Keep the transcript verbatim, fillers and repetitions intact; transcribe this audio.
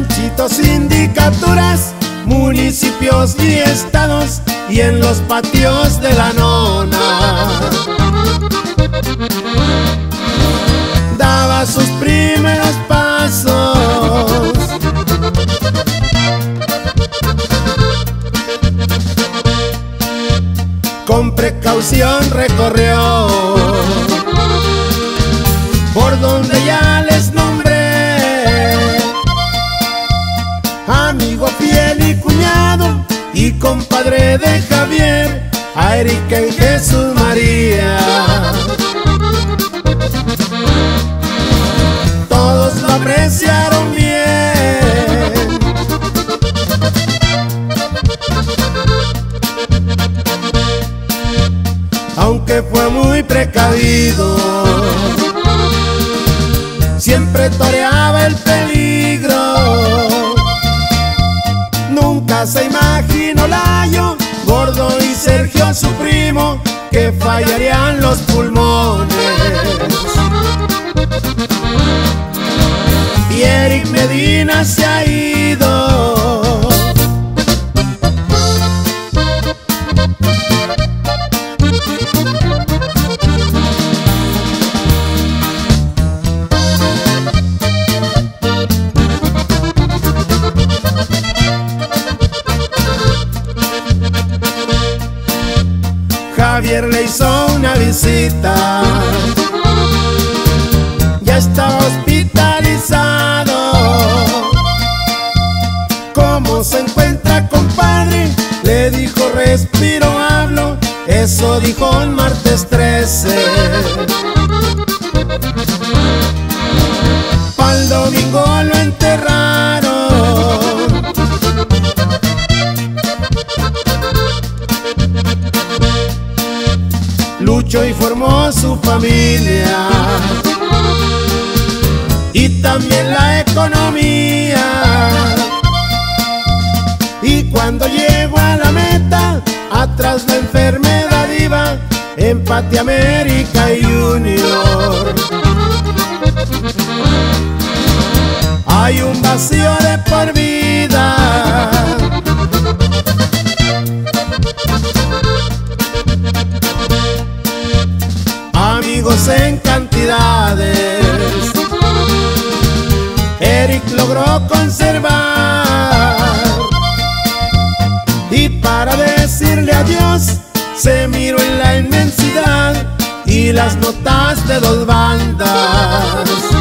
ranchitos, sindicaturas, municipios y estados, y en los patios de la nona daba sus primeros pasos. Con precaución recorrió por donde ya les nombré, amigo fiel y cuñado y compadre de Javier, a Erika y Jesús María. Todos lo apreciaron bien, aunque fue muy precavido, siempre toreaba el peligro. Nunca se imaginó Layo, Gordo y Sergio su primo, que fallarían los pulmones. Y Eric Medina se ha ido. Javier le hizo una visita, ya estaba hospitalizado. ¿Cómo se encuentra, compadre?, le dijo. Respiro, hablo, eso dijo el martes trece. Pa'l domingo lo enterraron. Luchó y formó su familia, y también la economía. Y cuando llegó a la meta, atrás la enfermedad iba, empate América y Junior. Hay un vacío de por vida, amigos en cantidades, Eric logró conservar. Y para decirle adiós, se miró en la inmensidad y las notas de dos bandas.